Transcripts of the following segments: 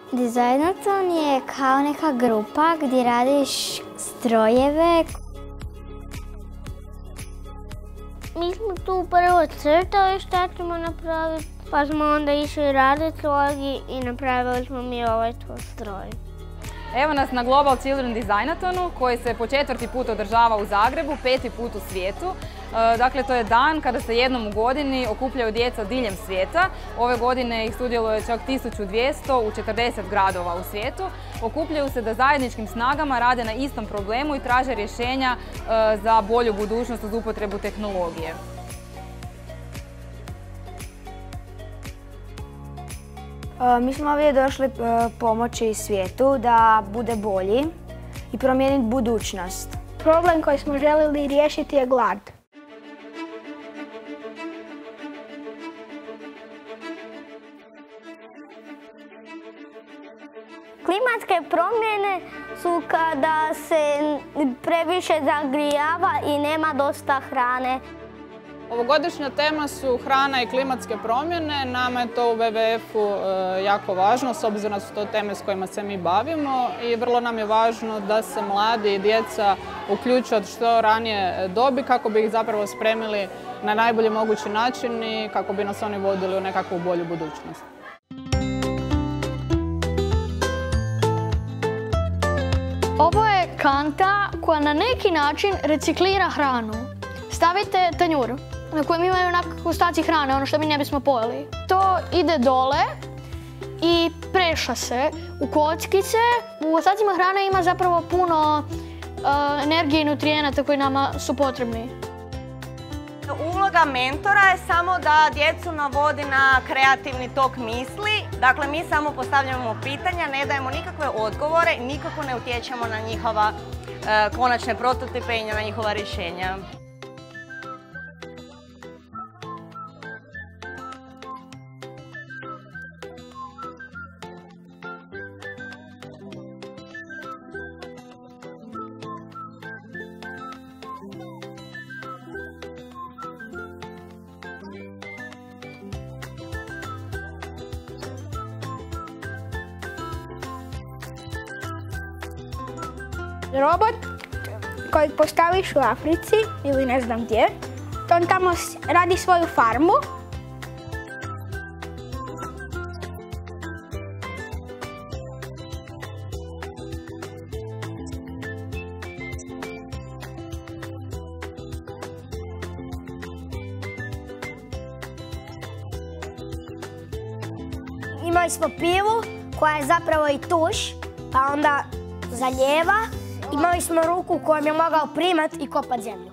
Designathon je kao neka grupa gdje radiš strojeve. Mi smo tu prvo crtali šta ćemo napraviti, pa smo onda išli raditi logi i napravili smo mi ovaj stroj. Evo nas na Global Children Designathonu koji se po 4. put održava u Zagrebu, 5. put u svijetu. Dakle, to je dan kada se jednom u godini okupljaju djeca diljem svijeta. Ove godine ih sudjeluje čak 1200 u 40 gradova u svijetu. Okupljaju se da zajedničkim snagama rade na istom problemu i traže rješenja za bolju budućnost uz upotrebu tehnologije. Mi smo ovdje došli pomoći svijetu da bude bolji i promijeniti budućnost. Problem koji smo željeli riješiti je glad. Klimatske promjene su kada se previše zagrijava i nema dosta hrane. Ovogodišnja tema su hrana i klimatske promjene. Nama je to u WWF-u jako važno, s obzirom da su to teme s kojima se mi bavimo i vrlo nam je važno da se mladi i djeca uključe od što ranije dobi kako bi ih zapravo spremili na najbolji mogući način i kako bi nas oni vodili u nekakvu bolju budućnost. Ovo je kanta koja na neki način reciklira hranu. Stavite tanjur na kojem imaju onako ostaci hrane, ono što mi ne bismo pojeli. To ide dole i preša se u kockice. U ostacima hrane ima zapravo puno energije i nutrijenata koji nama su potrebni. Uloga mentora je samo da djecu navodi na kreativni tok misli. Dakle, mi samo postavljamo pitanja, ne dajemo nikakve odgovore i nikako ne utječemo na njihova konačne prototipe i na njihova rješenja. Robot kojeg postaviš u Africi ili ne znam gdje, on tamo radi svoju farmu. Imali smo pilu koja je zapravo i tuš, pa onda zalijeva. Imali smo ruku kojom je mogao primat i kopat zemlju.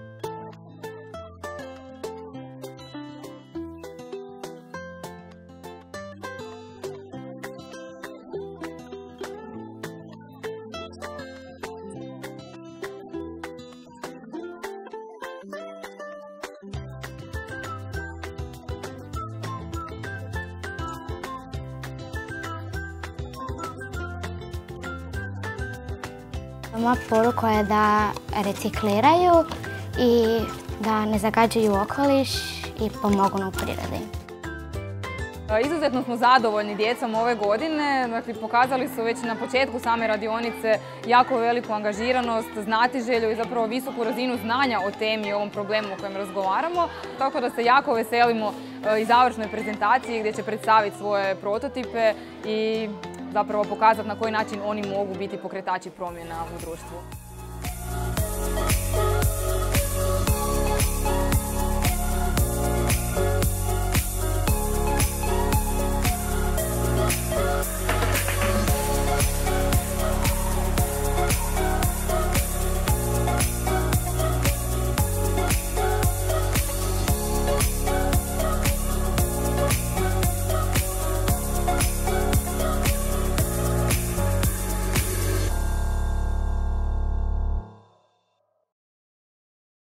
Moja poruka je da recikliraju i da ne zagađuju okoliš i pomogu nam prirodi. Izuzetno smo zadovoljni djecom ove godine. Dakle, pokazali su već na početku same radionice jako veliku angažiranost, znatiželju i zapravo visoku razinu znanja o temi i ovom problemu o kojem razgovaramo. Tako da se jako veselimo i završnoj prezentaciji gdje će predstaviti svoje prototipe i zapravo pokazati na koji način oni mogu biti pokretači promjena u društvu.